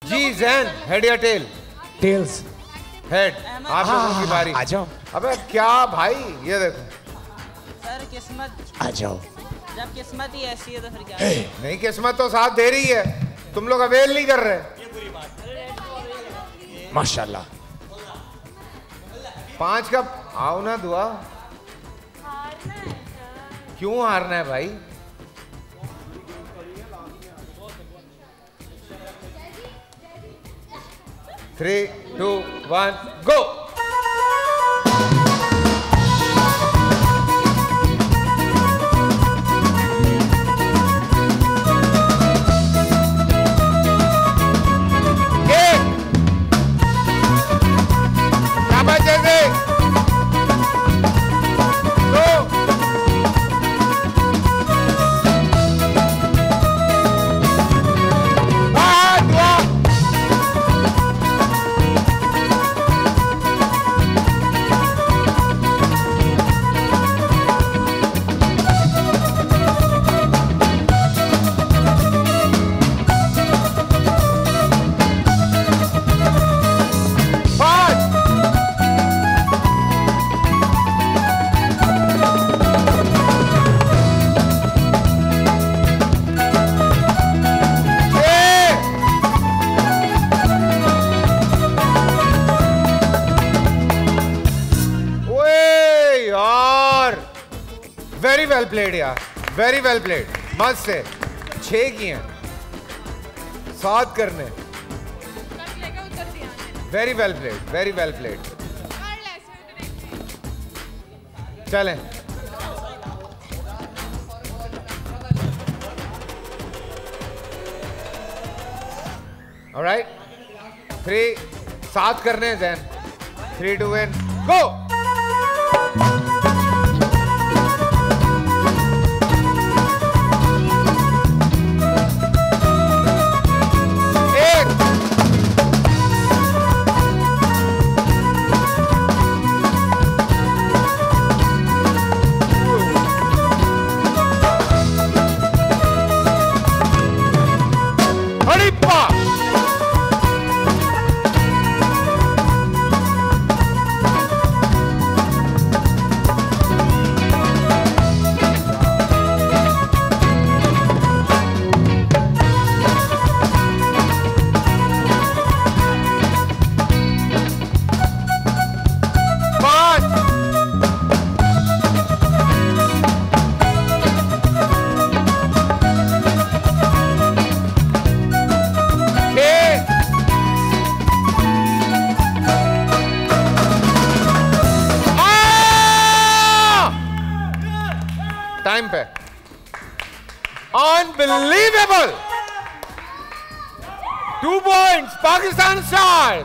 जी Jain, head या tail? Tails. Head. आप लोगों की बारी। आ जाओ। अबे क्या भाई, ये देखो। सर किस्मत, आ जाओ। जब किस्मत ही ऐसी है तो फिर क्या? नहीं, किस्मत तो साथ दे रही है, तुम लोग अवेल नहीं कर रहे। माशाल्लाह। 5 का आओ ना दुआ। क्यों हारना है भाई? Three, 2, 1, go. Very well played यार, वेरी वेल प्लेड, मस्त से 6 किए हैं, 7 करने। Very well played, very well played. चलें। ऑलराइट, 7 करने हैं देन। 3, 2, 1, गो। टाइम पे unbelievable 2 points Pakistan star.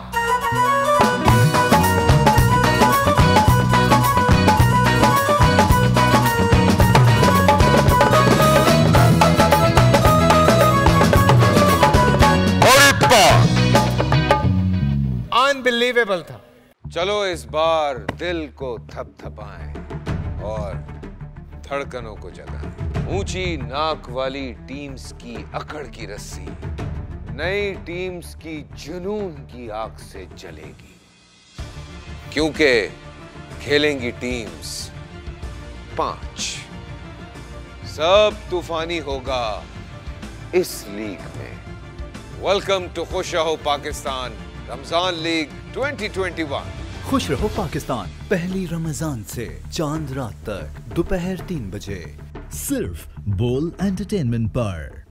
Unbelievable था। चलो इस बार दिल को थपथपाएं और धड़कनों को जगाएं। ऊंची नाक वाली टीम्स की अकड़ की रस्सी नई टीम्स की जुनून की आग से जलेगी, क्योंकि खेलेंगी टीम्स 5। सब तूफानी होगा इस लीग में। वेलकम टू खुश रहो पाकिस्तान रमजान लीग 2021। खुश रहो पाकिस्तान पहली रमजान से चांद रात तक दोपहर 3 बजे सिर्फ बोल एंटरटेनमेंट पर।